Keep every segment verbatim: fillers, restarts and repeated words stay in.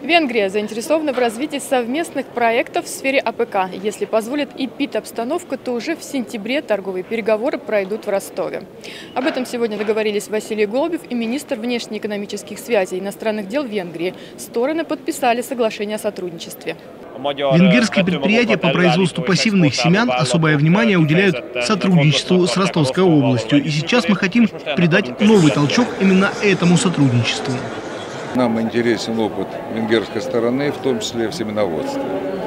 Венгрия заинтересована в развитии совместных проектов в сфере А П К. Если позволит эпид-обстановка, то уже в сентябре торговые переговоры пройдут в Ростове. Об этом сегодня договорились Василий Голубев и министр внешнеэкономических связей и иностранных дел Венгрии. Стороны подписали соглашение о сотрудничестве. Венгерские предприятия по производству пассивных семян особое внимание уделяют сотрудничеству с Ростовской областью. И сейчас мы хотим придать новый толчок именно этому сотрудничеству. Нам интересен опыт венгерской стороны, в том числе в семеноводстве.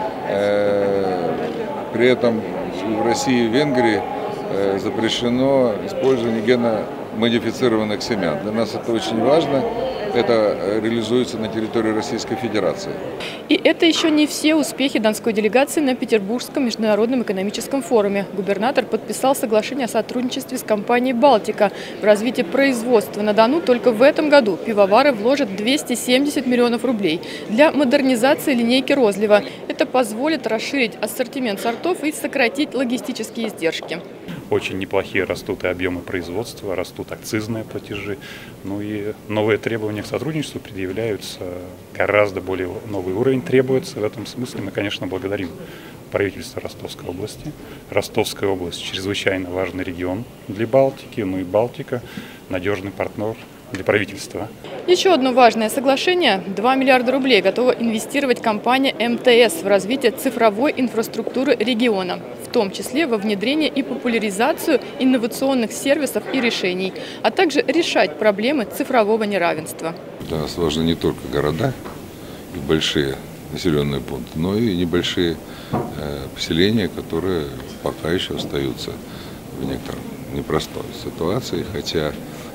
При этом в России и Венгрии запрещено использование генно-модифицированных семян. Для нас это очень важно. Это реализуется на территории Российской Федерации. И это еще не все успехи донской делегации на Петербургском международном экономическом форуме. Губернатор подписал соглашение о сотрудничестве с компанией «Балтика». В развитие производства на Дону только в этом году пивовары вложат двести семьдесят миллионов рублей для модернизации линейки розлива. Это позволит расширить ассортимент сортов и сократить логистические издержки. Очень неплохие растут и объемы производства, растут акцизные платежи. Ну и новые требования к сотрудничеству предъявляются, гораздо более новый уровень требуется. В этом смысле мы, конечно, благодарим правительство Ростовской области. Ростовская область чрезвычайно важный регион для Балтики, ну и Балтика – надежный партнер для правительства. Еще одно важное соглашение – два миллиарда рублей готова инвестировать компания М Т С в развитие цифровой инфраструктуры региона, в том числе во внедрение и популяризацию инновационных сервисов и решений, а также решать проблемы цифрового неравенства. Для нас важны не только города и большие населенные пункты, но и небольшие э, поселения, которые пока еще остаются в некотором непростой ситуации, хотя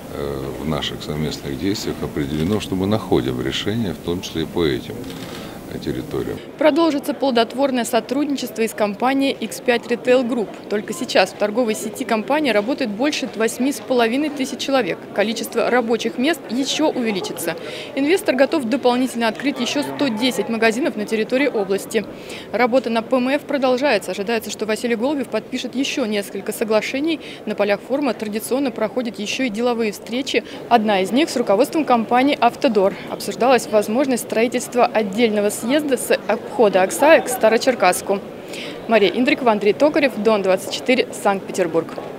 в наших совместных действиях определено, что мы находим решение, в том числе и по этим территориям. Продолжится плодотворное сотрудничество и с компанией Икс пять Retail Group. Только сейчас в торговой сети компании работает больше восьми с половиной тысяч человек. Количество рабочих мест еще увеличится. Инвестор готов дополнительно открыть еще сто десять магазинов на территории области. Работа на П М Ф продолжается. Ожидается, что Василий Голубев подпишет еще несколько соглашений. На полях форума традиционно проходят еще и деловые встречи. Одна из них с руководством компании «Автодор». Обсуждалась возможность строительства отдельного съезда с обхода Аксая к Старочеркасску. Мария Индрикова, Андрей Токарев, Дон двадцать четыре, Санкт-Петербург.